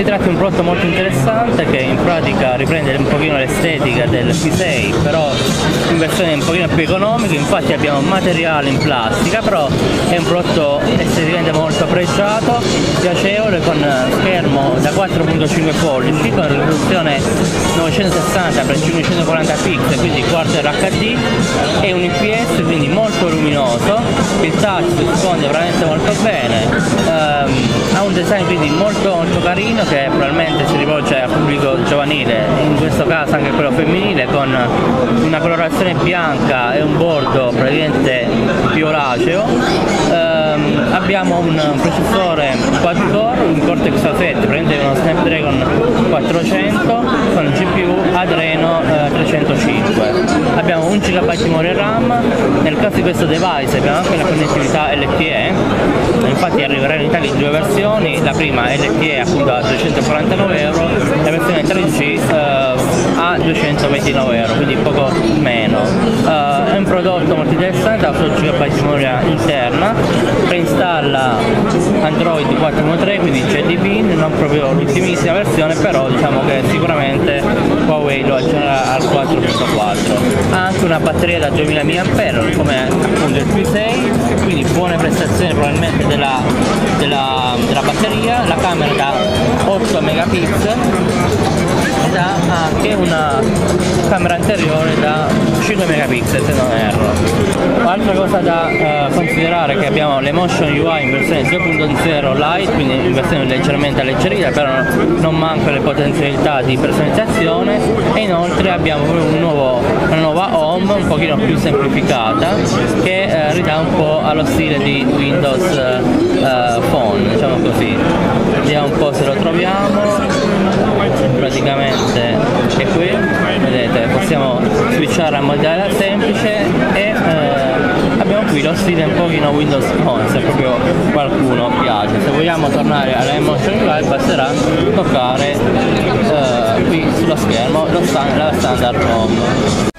Si tratta di un prodotto molto interessante che in pratica riprende un pochino l'estetica del P6, però in versione un pochino più economica. Infatti abbiamo materiale in plastica, però è un prodotto esteticamente molto pregiato, piacevole, con schermo da 4.5 pollici, con risoluzione 960 x 540 pixel, quindi quarter HD, e un IPS quindi molto luminoso. Il touch si risponde veramente molto bene, ha un design quindi molto carino, che probabilmente si rivolge al pubblico giovanile, in questo caso anche quello femminile, con una colorazione bianca e un bordo praticamente violaceo. Abbiamo un processore quad-core, un Cortex A7, praticamente uno Snapdragon 400 con GPU Adreno 305. Abbiamo 1 GB di memoria RAM. Nel caso di questo device abbiamo anche la connettività LTE, infatti arriverà in Italia in due versioni, la prima LTE appunto a 249 euro, la versione 3G a 229 euro, quindi poco meno. È un prodotto molto interessante, ha 8 GB di memoria interna, preinstalla Android 4.3, quindi JDB, non proprio l'ultimissima versione, però diciamo che sicuramente Huawei lo aggiornerà al 4.4. Ha anche una batteria da 2000 mAh come appunto il P6, quindi buone prestazioni probabilmente della batteria. La camera da 8 megapixel ed ha anche una camera anteriore da 5 megapixel, se non erro. Altra cosa da considerare è che abbiamo l'Emotion UI in versione 2.0 Lite, quindi in versione leggermente alleggerita, però non mancano le potenzialità di personalizzazione, e inoltre abbiamo una nuova home un pochino più semplificata, che ridà un po' allo stile di Windows Phone, diciamo così. Vediamo un po' se lo troviamo. Praticamente è qui, vedete, possiamo switchare a modalità semplice e abbiamo qui lo stile un pochino Windows Phone, se proprio qualcuno piace. Se vogliamo tornare alla Emotion UI basterà toccare qui sullo schermo la standard home.